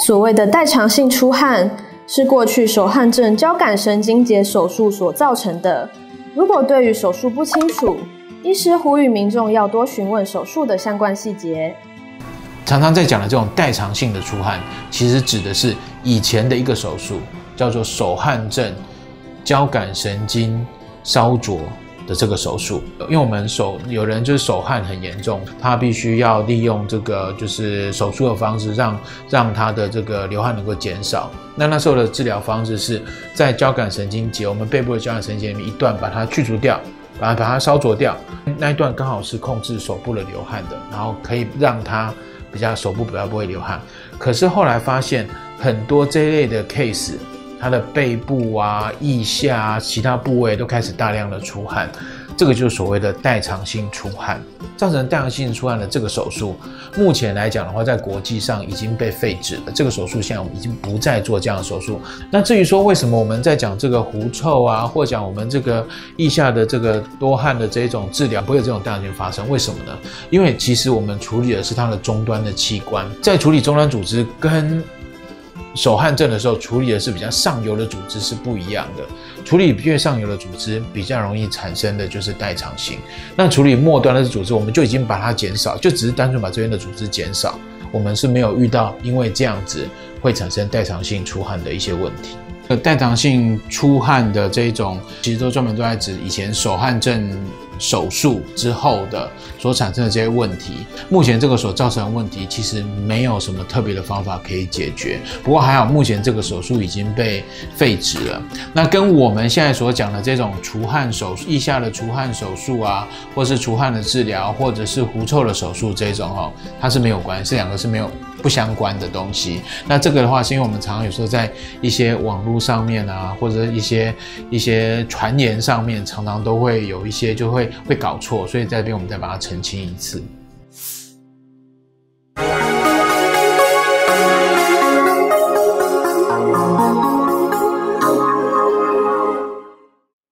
所谓的代偿性出汗，是过去手汗症交感神经节手术所造成的。如果对于手术不清楚，医师呼吁民众要多询问手术的相关细节。 常常在讲的这种代偿性的出汗，其实指的是以前的一个手术，叫做手汗症交感神经烧灼的这个手术。因为我们有人就是手汗很严重，他必须要利用这个就是手术的方式让他的这个流汗能够减少。那时候的治疗方式是在交感神经节，我们背部的交感神经节里面一段把它去除掉，把它烧灼掉，那一段刚好是控制手部的流汗的，然后可以让它手部比较不会流汗。可是后来发现很多这一类的 case， 它的背部啊、腋下啊、其他部位都开始大量的出汗，这个就是所谓的代偿性出汗。造成代偿性出汗的这个手术，目前来讲的话，在国际上已经被废止了。这个手术现在我们已经不再做这样的手术。那至于说为什么我们在讲这个狐臭啊，或讲我们这个腋下的这个多汗的这种治疗不会有这种代偿性发生，为什么呢？因为其实我们处理的是它的终端的器官，在处理终端组织跟手汗症的时候，处理的是比较上游的组织是不一样的。处理越上游的组织，比较容易产生的就是代偿性。那处理末端的组织，我们就已经把它减少，就只是单纯把这边的组织减少。我们是没有遇到因为这样子会产生代偿性出汗的一些问题。代偿性出汗的这种，其实都专门都在指以前手汗症手术之后的所产生的这些问题。目前这个所造成的问题其实没有什么特别的方法可以解决，不过还好目前这个手术已经被废止了。那跟我们现在所讲的这种除汗手术、腋下的除汗手术啊，或是除汗的治疗，或者是狐臭的手术这种它是没有关系，这两个是不相关的东西。那这个的话是因为我们常常有时候在一些网络上面啊，或者一些传言上面，常常都会有一些就会搞错，所以在这边我们再把它澄清一次。